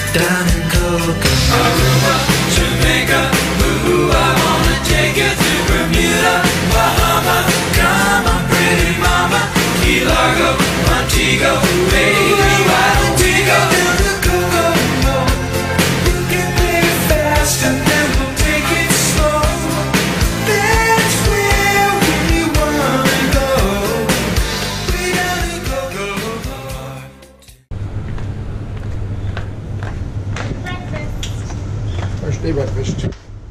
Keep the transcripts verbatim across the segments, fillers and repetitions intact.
down in Cocoa. Aruba, Jamaica, ooh, I wanna take you to Bermuda, Bahamas. Come on, pretty mama, Key Largo, Montego, baby, why don't we go to the Cocoa? You can play it fast and then we'll take it slow. That's where we wanna go. We gotta go, go, go. First day breakfast.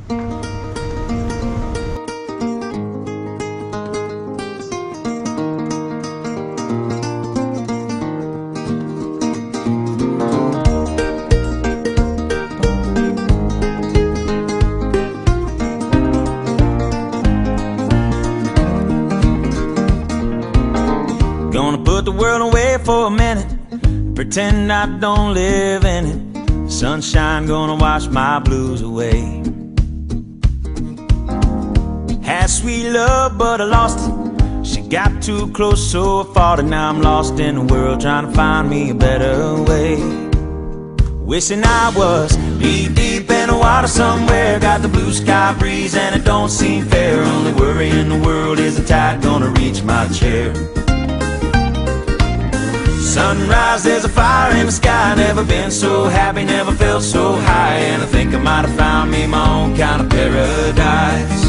Gonna put the world away for a minute, pretend I don't live in it. Sunshine gonna wash my blues away. Had sweet love but I lost it. She got too close so I fought it. Now I'm lost in the world trying to find me a better way. Wishing I was deep, deep in the water somewhere. Got the blue sky breeze and it don't seem fair. Only worry in the world is the tide gonna reach my chair. Sunrise, there's a fire in the sky. Never been so happy, never felt so high. And I think I might have found me my own kind of paradise.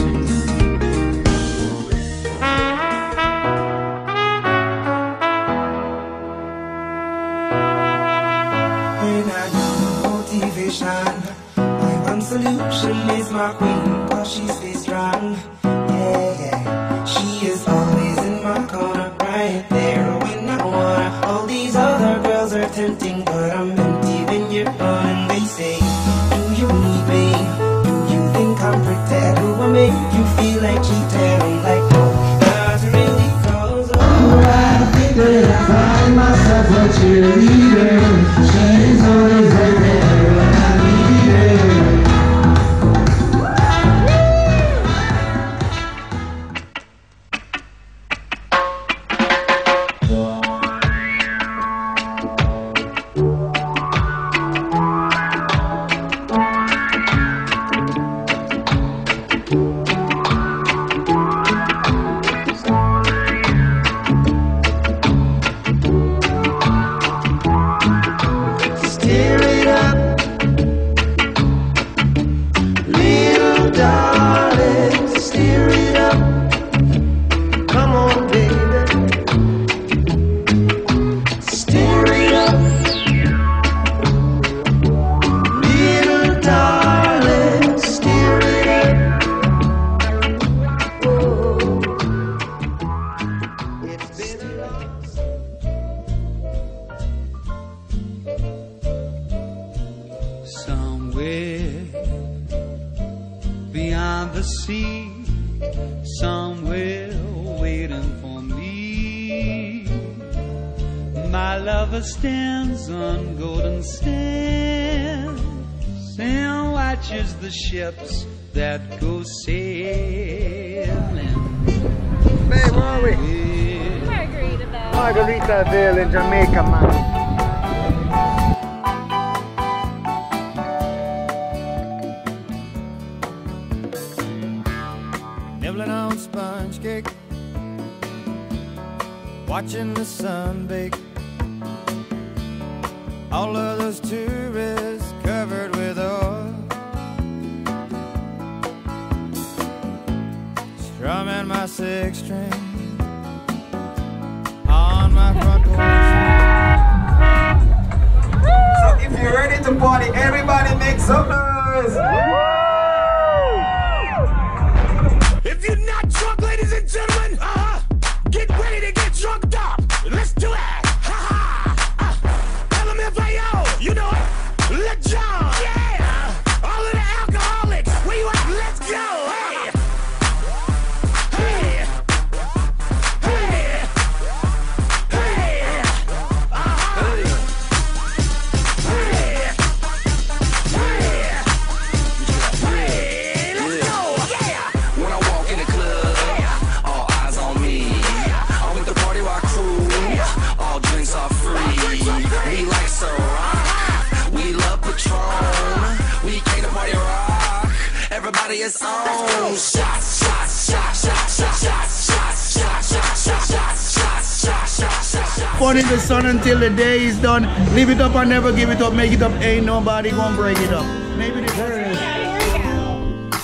When I need motivation, my one solution is my queen, cause she stays strong. Yeah, yeah, she is always in my corner, right there when I wanna. All these other girls are tempting, but I'm empty when you're gone. And they say, do you need me? Do you think I'm pretend? Do I make you feel like cheating? I'm like, no, not really, cause oh, I think that I find myself a cheerleader. She's always right there when I need her. Steer it up, little darling, steer it up. Come on, baby, steer it up, little darling, steer it up. Oh, it's been lost. Somewhere beyond the sea, somewhere waiting for me, my lover stands on golden sands and watches the ships that go sailing. Hey, where are we? Margaritaville. Margaritaville in Jamaica, man. Nibbling on sponge cake, watching the sun bake. All of those tourists covered with oil, strumming my six string on my front porch. So if you're ready to party, everybody make some noise. If you're not drunk, ladies and gentlemen, uh, get ready to get drunk up. Let's do it. Ha ha. Uh, L M F A O, you know it. Let John. Yeah. All of the alcoholics. Where you at? Let's go. Hey. Hey. Hey. Hey. Uh-huh. Hey. Hey. fun in the sun until the day is done. Leave it up and never give it up. Make it up. Ain't nobody gonna break it up. Maybe this Here we go.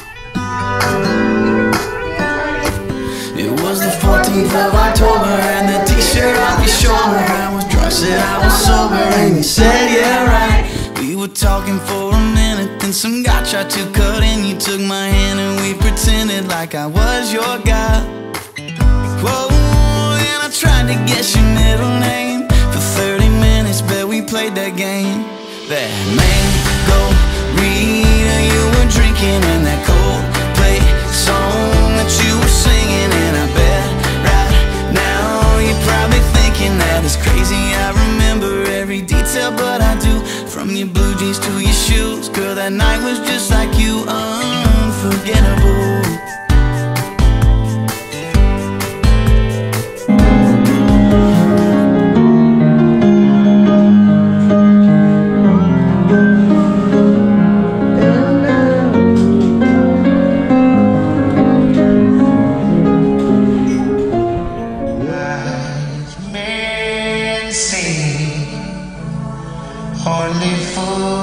It was the fourteenth of October and the t-shirt off your shoulder. I was drunk, said I was sober, and you said yeah right. We were talking for a minute, then some guy tried to cut in. You took my hand and we pretended like I was your guy. Whoa, and I tried to guess your middle name. For thirty minutes, bet we played that game. That mango Rita you were drinking, and that Coldplay song that you were singing. And I bet right now you're probably thinking that it's crazy I remember every detail, but I do. From your blue jeans to your shoes, girl, that night was just like you, unforgettable. Only fools